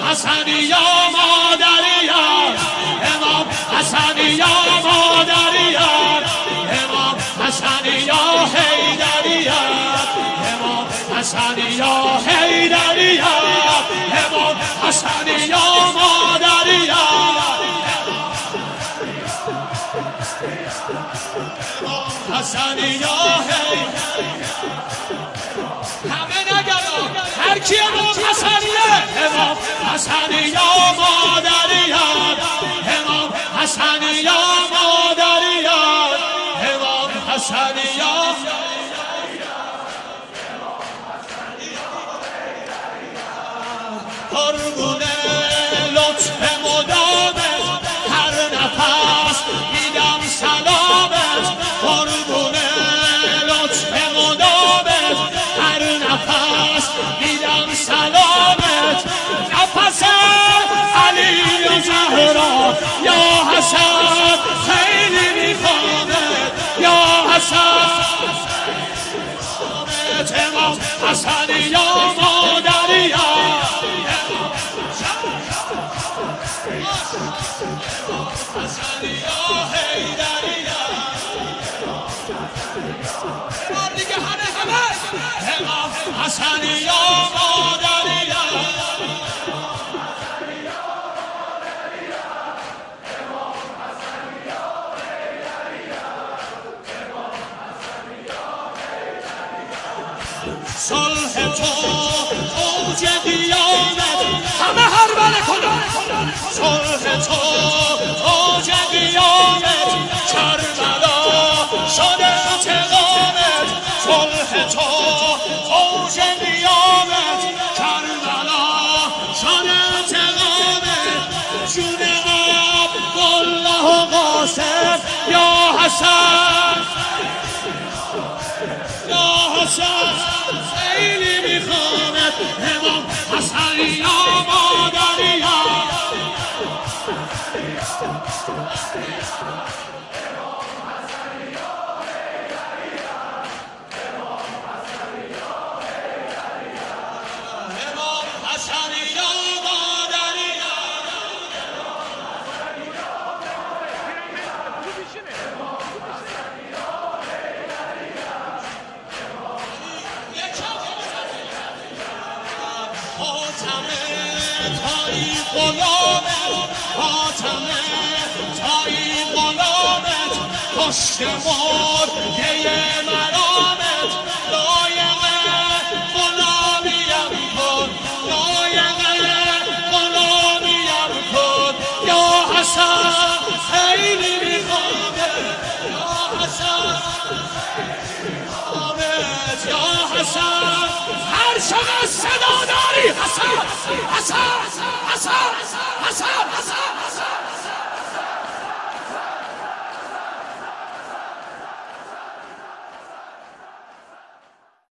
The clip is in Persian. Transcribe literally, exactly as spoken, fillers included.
حسنی یا مادریان، امام حسنی یا مادریان، امام حسنی یا حیدریان، امام حسنی یا حیدریان، امام حسنی یا مادریان، حسنی یا حیدریان. همه نگران هر کی امام حسنیه، امام حسنی یا مادریان، امام حسنی یا مادریان، امام حسنی یا قربون لطف مدامت، هر نفس میدم سلامت، قربون لطف مدامت، هر نفس میدم سلامت، نفس علی و زهرا یا حسن خیلی میخوامت، یا حسن امام حسنی یا مادریان، حسنی یا حیدریان، بار دیگه همه همه امام حسنی یا مادریان، صلح تو اوج قیامت، همه هر بله کنن، صلح تو اوج قیامت، کربلا شده انتقامت، صلح تو اوج قیامت، کربلا شده انتقامت، جون عبدالله و قاسم یا حسن یا حسن خیلی میخوامت، امام حسنی یا مادریان، امام حسنی یا مادریان. حاتمه تایی غلامت، حاتمه تایی غلامت، پشت مرده مرامت، لایق غلامیم کن، لایق غلامیم کن، یا حسن خیلی میخوامت، یا حسن آمد، یا حسن هر چقدر صدا داری، حسن حسن حسن حسن حسن